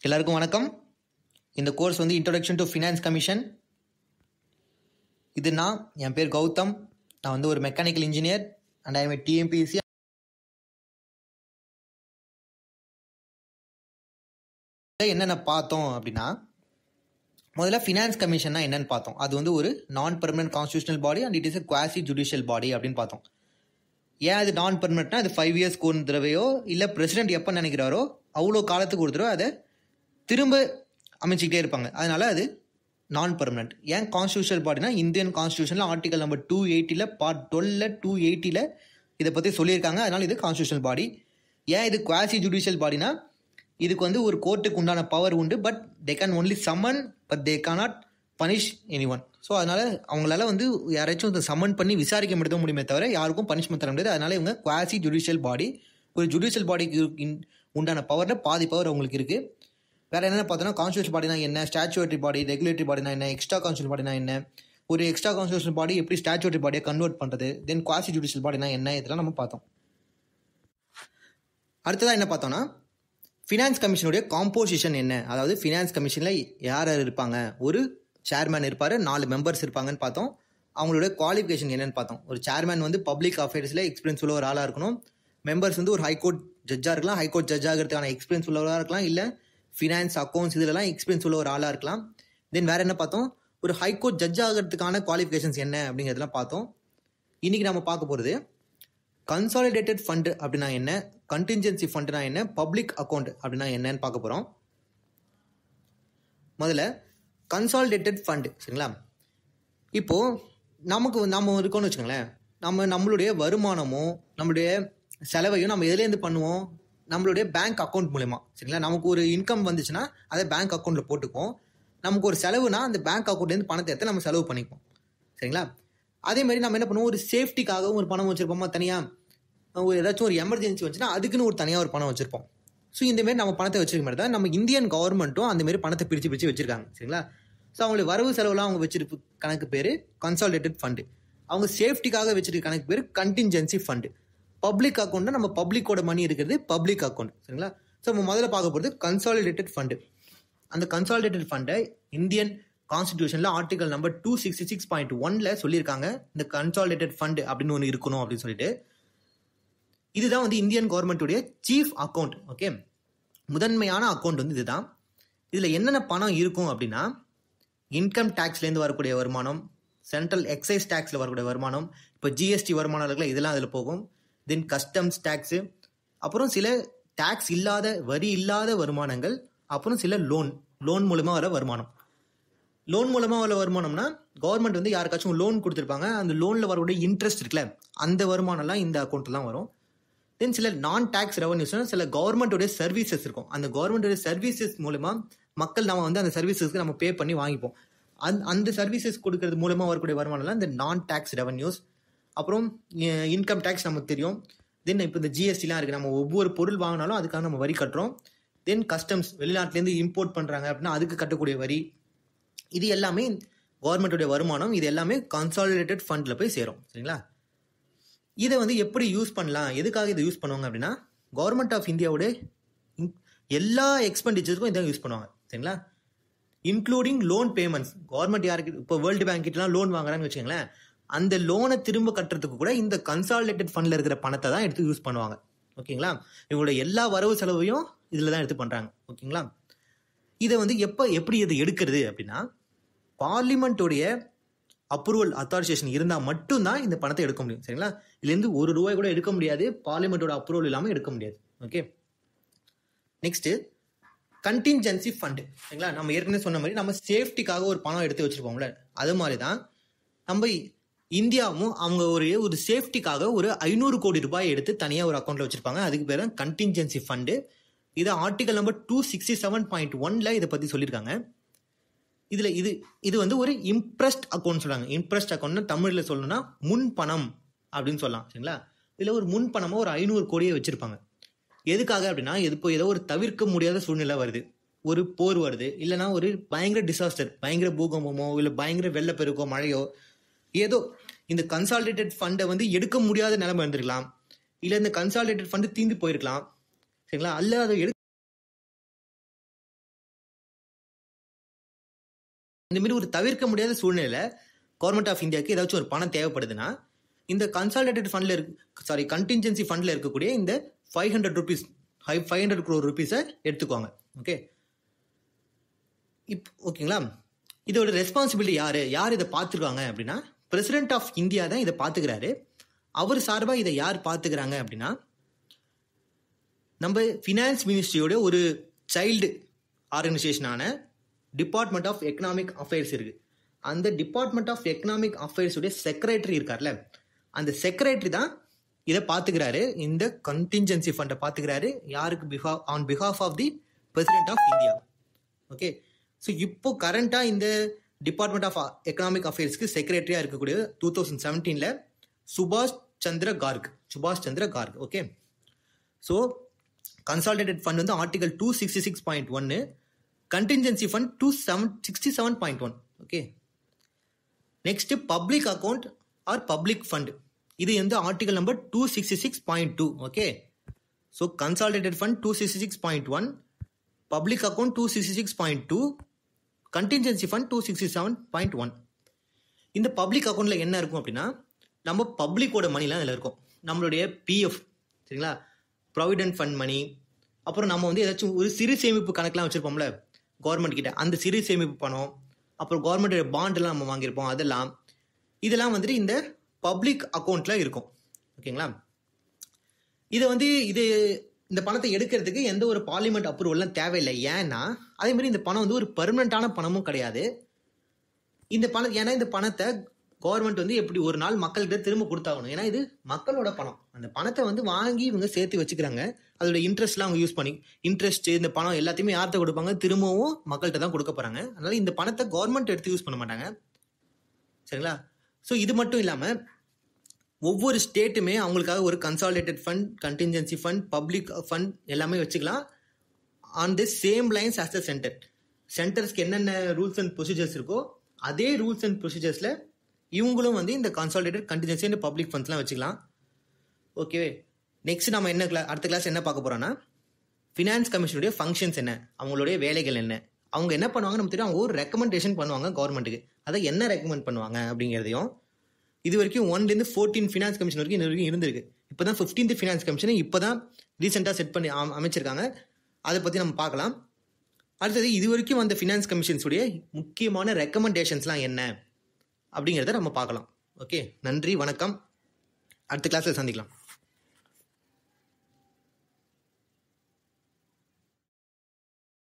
எல்லாருக்கும் வணக்கம். இந்த கோர்ஸ் வந்து இன்ட்ரோடக்ஷன் டு ஃபினான்ஸ் கமிஷன். இது என் பேர் கௌதம். நான் வந்து ஒரு mechanical engineer and I am TNPSC. என்னென்ன பார்த்தோம் அப்படின்னா, முதல்ல ஃபினான்ஸ் கமிஷன்னா என்னன்னு பார்த்தோம். அது வந்து ஒரு non permanent constitutional body and it is a quasi judicial body அப்படின்னு பார்த்தோம். ஏன் அது நான் பெர்மனன்ட்னா, அது 5 இயர்ஸ்க்கு ஒரு தடவையோ இல்லை பிரசிடென்ட் எப்போ நினைக்கிறாரோ அவ்வளோ காலத்துக்கு ஒரு தடவை அதை திரும்ப அமைச்சிக்கிட்டே இருப்பாங்க. அதனால அது நான் பெர்மனன்ட். ஏன் கான்ஸ்டியூஷனல் பாடினா, இந்தியன் கான்ஸ்டியூஷனில் ஆர்டிகல் நம்பர் 280 பார்ட் 12 280 இதை பற்றி சொல்லியிருக்காங்க. அதனால இது கான்ஸ்டியூஷனல் பாடி. ஏன் இது குவாசி ஜுடிஷியல் பாடினா, இதுக்கு வந்து ஒரு கோர்ட்டுக்கு உண்டான பவர் உண்டு, but they can only summon but they cannot punish any one. So அதனால அவங்களால வந்து யாராச்சும் சம்மன் பண்ணி விசாரிக்க மட்டும் முடியுமே தவிர யாருக்கும் பனிஷ்மெண்ட் தர முடியாது. அதனால இவங்க குவாசி ஜுடிஷியல் பாடி. ஒரு ஜுடிஷியல் பாடிக்கு உண்டான பவரில் பாதி பவர் அவங்களுக்கு இருக்கு. வேற என்னென்ன பார்த்தோன்னா, கான்ஸ்டியூஷன் பாடினா என்ன, ஸ்டாச்சுவரி பாடி, ரெகுலேட்டரி பாடினா என்ன, எக்ஸ்ட்ரா கான்ஸ்டியூஷன் பாடினா என்ன, ஒரு எக்ஸ்ட்ரா கான்ஸ்டியூஷன் பாடி எப்படி ஸ்டாச்சுவரி பாடியை கன்வெர்ட் பண்ணுறது, தென் குவாசி ஜுடிஷியல் பாடினா என்ன, இதெல்லாம் நம்ம பார்த்தோம். அடுத்ததாக என்ன பார்த்தோம்னா, ஃபினான்ஸ் கமிஷனுடைய காம்போசிஷன் என்ன, அதாவது ஃபினான்ஸ் கமிஷனில் யார் யார் இருப்பாங்க. ஒரு சேர்மேன் இருப்பார், 4 மெம்பர்ஸ் இருப்பாங்கன்னு பார்த்தோம். அவங்களோட குவாலிஃபிகேஷன் என்னன்னு பார்த்தோம். ஒரு சேர்மேன் வந்து பப்ளிக் அஃபேர்ஸில் எக்ஸ்பீரியன்ஸ் உள்ள ஒரு ஆளாக இருக்கணும். மெம்பர்ஸ் வந்து ஒரு ஹைகோர்ட் ஜட்ஜாக இருக்கலாம், ஹைகோர்ட் ஜட்ஜ் ஆகிறதுக்கான எக்ஸ்பீரியன்ஸ் உள்ளவராக இருக்கலாம், இல்லை ஃபினான்ஸ் அக்கௌண்ட்ஸ் இதெல்லாம் எக்ஸ்பீரியன்ஸ் உள்ள ஒரு ஆளாக இருக்கலாம். தென் வேறு என்ன பார்த்தோம், ஒரு ஹைகோர்ட் ஜட்ஜ் ஆகிறதுக்கான குவாலிஃபிகேஷன்ஸ் என்ன அப்படிங்கிறதுலாம் பார்த்தோம். இன்றைக்கி நம்ம பார்க்க போகிறது கன்சாலிடேட்டட் ஃபண்டு அப்படின்னா என்ன, கண்டின்ஜென்சி ஃபண்டுனா என்ன, பப்ளிக் அக்கௌண்ட் அப்படின்னா என்னன்னு பார்க்க போகிறோம். முதல்ல கன்சாலிடேட்டட் ஃபண்டு, சரிங்களா. இப்போது நம்ம இருக்கோம்னு வச்சுக்கோங்களேன், நம்மளுடைய வருமானமும் நம்மளுடைய செலவையும் நம்ம எதுலேருந்து பண்ணுவோம், நம்மளுடைய பேங்க் அக்கௌண்ட் மூலமா, சரிங்களா. நமக்கு ஒரு இன்கம் வந்துச்சுன்னா அதை பேங்க் அக்கௌண்ட்டில் போட்டுக்குவோம். நமக்கு ஒரு செலவுனா அந்த பேங்க் அக்கௌண்ட்லேருந்து பணத்தை எடுத்து நம்ம செலவு பண்ணிப்போம், சரிங்களா. அதே மாதிரி நம்ம என்ன பண்ணுவோம், ஒரு சேஃப்டிக்காகவும் ஒரு பணம் வச்சுருப்போமா தனியாக. ஏதாச்சும் ஒரு எமர்ஜென்சி வந்துச்சுன்னா அதுக்குன்னு ஒரு தனியாக ஒரு பணம் வச்சுருப்போம். ஸோ இந்தமாரி நம்ம பணத்தை வச்சுருக்க மாதிரி தான் நம்ம இந்தியன் கவர்மெண்ட்டும் அந்தமாரி பணத்தை பிரித்து வச்சுருக்காங்க, சரிங்களா. ஸோ அவங்களுடைய வரவு செலவுலாம் அவங்க வச்சிருக்க கணக்கு பேர் கன்சாலிடேட்டட் ஃபண்டு. அவங்க சேஃப்டிக்காக வச்சிருக்க கணக்கு பேர் கண்டின்ஜென்சி ஃபண்டு. பப்ளிக் அக்கௌண்ட்னா நம்ம பப்ளிக்கோட மணி இருக்கிறது பப்ளிக் அக்கௌண்ட், சரிங்களா. ஸோ நம்ம முதல்ல பார்க்க போகிறது கன்சாலிடேட்டட் ஃபண்டு. அந்த கன்சாலிடேட்டட் ஃபண்டை இந்தியன் கான்ஸ்டிடியூஷனில் ஆர்டிகல் நம்பர் 266.1 சொல்லியிருக்காங்க. இந்த கன்சாலிடேட்டட் ஃபண்டு அப்படின்னு ஒன்று இருக்கணும் அப்படின்னு சொல்லிட்டு. இதுதான் வந்து இந்தியன் கவர்மெண்ட்டுடைய சீஃப் அக்கௌண்ட். ஓகே, முதன்மையான அக்கௌண்ட் வந்து இதுதான். இதில் என்னென்ன பணம் இருக்கும் அப்படின்னா, இன்கம் டேக்ஸ்லேருந்து வரக்கூடிய வருமானம், சென்ட்ரல் எக்ஸைஸ் டேக்ஸில் வரக்கூடிய வருமானம், இப்போ ஜிஎஸ்டி வருமானம் இருக்குல்ல, இதெல்லாம் அதில் போகும். தென் கஸ்டம்ஸ் டேக்ஸு, அப்புறம் சில டேக்ஸ் இல்லாத வரி இல்லாத வருமானங்கள், அப்புறம் சில லோன் மூலமாக வர வருமானம். லோன் மூலமாக வர வருமானம்னா, கவர்மெண்ட் வந்து யாருக்காச்சும் லோன் கொடுத்துருப்பாங்க, அந்த லோனில் வரக்கூடிய இன்ட்ரெஸ்ட் இருக்குல்ல, அந்த வருமானம்லாம் இந்த அக்கௌண்ட்டில் தான் வரும். தென் சில நான் டேக்ஸ் ரெவன்யூஸ்னால் சில கவர்மெண்ட்டோடைய சர்வீசஸ் இருக்கும். அந்த கவர்மெண்ட்டோடைய சர்வீசஸ் மூலமாக மக்கள் நம்ம வந்து அந்த சர்வீசஸ்க்கு நம்ம பே பண்ணி வாங்கிப்போம். அந்த சர்வீசஸ் கொடுக்கறது மூலமாக வரக்கூடிய வருமானம்லாம் இந்த நான் டேக்ஸ் ரெவன்யூஸ். அப்புறம் இன்கம் டேக்ஸ் நமக்கு தெரியும். தென் இப்போ இந்த ஜிஎஸ்டிலாம் இருக்குது, நம்ம ஒவ்வொரு பொருள் வாங்கினாலும் அதுக்காக நம்ம வரி கட்டுறோம். தென் கஸ்டம்ஸ், வெளிநாட்டிலேருந்து இம்போர்ட் பண்ணுறாங்க அப்படின்னா அதுக்கு கட்டக்கூடிய வரி. இது எல்லாமே கவர்மெண்ட்டுடைய வருமானம். இது எல்லாமே கன்சாலிடேட்டட் ஃபண்டில் போய் சேரும், சரிங்களா. இதை வந்து எப்படி யூஸ் பண்ணலாம், எதுக்காக இதை யூஸ் பண்ணுவாங்க அப்படின்னா, கவர்மெண்ட் ஆஃப் இந்தியாவோட எல்லா எக்ஸ்பெண்டிச்சருக்கும் இதை யூஸ் பண்ணுவாங்க, சரிங்களா. Including loan payments. கவர்மெண்ட் யாருக்கு இப்போ வேர்ல்டு பேங்க் கிட்டலாம் லோன் வாங்குறான்னு வச்சுக்கோங்களேன், அந்த லோனை திரும்ப கட்டுறதுக்கு கூட இந்த கன்சாலிடேட்டட் ஃபண்டில் இருக்கிற பணத்தை தான் எடுத்து யூஸ் பண்ணுவாங்க, ஓகேங்களா. இவங்களோட எல்லா வரவு செலவையும் இதில் தான் எடுத்து பண்ணுறாங்க, ஓகேங்களா. இதை வந்து எப்படி இதை எடுக்கிறது அப்படின்னா, பார்லிமெண்ட்டுடைய அப்ரூவல் அத்தாரிசேஷன் இருந்தால் மட்டும்தான் இந்த பணத்தை எடுக்க முடியும், சரிங்களா. இதுலேருந்து ₹1 கூட எடுக்க முடியாது, பார்லிமெண்ட்டோட அப்ரூவல் இல்லாமல் எடுக்க முடியாது. ஓகே, நெக்ஸ்ட்டு கண்டின்ஜென்சி ஃபண்டு, சரிங்களா. நம்ம ஏற்கனவே சொன்ன மாதிரி நம்ம சேஃப்டிக்காக ஒரு பணம் எடுத்து வச்சுருப்போம்ல, அது மாதிரி தான் நம்ம இந்தியாவும் அவங்க ஒரு சேஃப்டிக்காக ஒரு ₹500 கோடி எடுத்து தனியாக ஒரு அக்கௌண்ட்டில் வச்சுருப்பாங்க. அதுக்கு பேர் தான் கண்டின்ஜென்சி ஃபண்டு. இதை ஆர்டிகல் நம்பர் 267.1 இதை பற்றி சொல்லியிருக்காங்க. இதில் இது வந்து ஒரு இம்ப்ரெஸ்ட் அக்கௌண்ட் சொல்கிறாங்க. இம்ப்ரெஸ்ட் அக்கௌண்ட்னா தமிழில் சொல்லணும்னா முன் பணம் அப்படின்னு சொல்லலாம், சரிங்களா. இதில் ஒரு முன் பணமாக ஒரு 500 கோடியை வச்சுருப்பாங்க. எதுக்காக அப்படின்னா, இப்போ ஏதோ ஒரு தவிர்க்க முடியாத சூழ்நிலை வருது, ஒரு போர் வருது, இல்லைனா ஒரு பயங்கர டிசாஸ்டர், பயங்கர பூகம்பமோ இல்லை பயங்கர வெள்ளப்பெருக்கோ மழையோ ஏதோ இந்த கன்சாலிடேட்டட் ஃபண்டை வந்து எடுக்க முடியாத நிலைமை இருந்திருக்கலாம், இல்லை இந்த கன்சாலிடேட்டட் ஃபண்டு தீர்ந்து போயிருக்கலாம், சரிங்களா. அல்ல அதை இந்த மாதிரி ஒரு தவிர்க்க முடியாத சூழ்நிலையில் கவர்மெண்ட் ஆஃப் இந்தியாவுக்கு ஏதாச்சும் ஒரு பணம் தேவைப்படுதுன்னா இந்த கன்சாலிடேட்டட் ஃபண்டில் கண்டின்ஜென்சி ஃபண்டில் இருக்கக்கூடிய இந்த 500 crore rupees எடுத்துக்குவாங்க. ஓகே, ஓகேங்களா. இதோட ரெஸ்பான்சிபிலிட்டி யார் இதை பார்த்துருக்காங்க அப்படின்னா பிரசிடென்ட் ஆஃப் இந்தியா தான் இதை பார்த்துக்கிறாரு. அவர் சார்பாக இதை யார் பார்த்துக்கிறாங்க அப்படின்னா நம்ம ஃபினான்ஸ் மினிஸ்ட்ரியோட ஒரு சைல்டு ஆர்கனைசேஷனான டிபார்ட்மெண்ட் ஆஃப் எக்கனாமிக் அஃபேர்ஸ் இருக்கு. அந்த டிபார்ட்மெண்ட் ஆஃப் எக்கனாமிக் அஃபேர்ஸுடைய செக்ரட்டரி இருக்கார்ல, அந்த செக்ரட்டரி தான் இதை பார்த்துக்கிறாரு. இந்த கண்டின்ஜென்சி ஃபண்டை பார்த்துக்கிறாரு. யாருக்கு? On behalf of the president of India. Okay, so இப்போ கரண்டாக இந்த டிபார்ட்மெண்ட் ஆஃப் எக்கனாமிக் அஃபேர்ஸ்க்கு செக்ரட்டரியாக இருக்கக்கூடிய 2017 சுபாஷ் Chandra Garg. Okay, so consolidated fund வந்து article 266.1, contingency fund 267.1. Okay, next public account or public fund, இது வந்து article number 266.2. Okay, so consolidated fund 266.1, public account 266.2, contingency fund 267.1. இந்த பப்ளிக் அக்கௌண்ட்ல என்ன இருக்கும் அப்படின்னா நம்ம பப்ளிக்கோட மணிலாம் இதில் இருக்கும். நம்மளுடைய பிஎஃப், சரிங்களா, ப்ராவிடென்ட் ஃபண்ட் மணி, அப்புறம் நம்ம வந்து ஏதாச்சும் ஒரு சிறு சேமிப்பு கணக்கெலாம் வச்சுருப்போம்ல கவர்மெண்ட் கிட்ட, அந்த சிறு சேமிப்பு பணம், அப்புறம் கவர்மெண்ட் பாண்டெல்லாம் நம்ம வாங்கியிருப்போம், இதெல்லாம் வந்துட்டு இந்த பப்ளிக் அக்கௌண்ட்டில் இருக்கும். ஓகேங்களா. இதை வந்து இந்த பணத்தை எடுக்கிறதுக்கு எந்த ஒரு பார்லிமெண்ட் அப்ரூவல்லாம் தேவையில்லை. ஏன்னா அதே மாதிரி இந்த பணம் வந்து ஒரு பெர்மனண்டான பணமும் கிடையாது. ஏன்னா இந்த பணத்தை கவர்மெண்ட் வந்து எப்படி ஒரு நாள் மக்கள்கிட்ட திரும்ப கொடுத்தாகணும். ஏன்னா இது மக்களோட பணம். அந்த பணத்தை வந்து வாங்கி இவங்க சேர்த்து வச்சுக்கிறாங்க. அதோட இன்ட்ரெஸ்ட்லாம் அவங்க யூஸ் பண்ணி, இன்ட்ரெஸ்ட் இந்த பணம் எல்லாத்தையுமே யார்கிட்ட கொடுப்பாங்க? திரும்பவும் மக்கள்கிட்ட தான் கொடுக்க போறாங்க. அதனால இந்த பணத்தை கவர்மெண்ட் எடுத்து யூஸ் பண்ண மாட்டாங்க. சரிங்களா. ஸோ இது மட்டும் இல்லாமல் ஒவ்வொரு ஸ்டேட்டுமே அவங்களுக்காக ஒரு consolidated fund, contingency fund, public fund எல்லாமே வச்சுக்கலாம். On the same lines as the சென்டர்ஸ்க்கு என்னென்ன ரூல்ஸ் அண்ட் ப்ரொசீஜர்ஸ் இருக்கோ அதே ரூல்ஸ் அண்ட் ப்ரொசீஜர்ஸில் இவங்களும் வந்து இந்த கன்சாலிடேட்டட் கண்டின்ஜென்சி அண்ட் பப்ளிக் ஃபண்ட்ஸ்லாம் வச்சுக்கலாம். ஓகே, நெக்ஸ்ட் நம்ம அடுத்த கிளாஸ் என்ன பார்க்க போறோம்னா ஃபினான்ஸ் கமிஷனுடைய ஃபங்க்ஷன்ஸ் என்ன, அவங்களுடைய வேலைகள் என்ன, அவங்க என்ன பண்ணுவாங்க நம்ம தெரியும். அவங்க ஒரு ரெக்கமெண்டேஷன் பண்ணுவாங்க கவர்மெண்ட்டுக்கு. அதை என்ன ரெக்கமெண்ட் பண்ணுவாங்க அப்படிங்கிறதையும், இது வரைக்கும் 1லேருந்து 14 ஃபினான்ஸ் கமிஷன் வரைக்கும் இது வரைக்கும் இருந்திருக்கு. இப்போ தான் 15th ஃபினான்ஸ் கமிஷனை இப்போ தான் ரீசெண்டாக செட் பண்ணி அமைச்சிருக்காங்க. அதை பற்றி நம்ம பார்க்கலாம். அடுத்தது இது வரைக்கும் அந்த ஃபினான்ஸ் கமிஷன்ஸுடைய முக்கியமான ரெக்கமெண்டேஷன்ஸ்லாம் என்ன அப்படிங்கிறத நம்ம பார்க்கலாம். ஓகே, நன்றி, வணக்கம். அடுத்த கிளாஸில் சந்திக்கலாம்.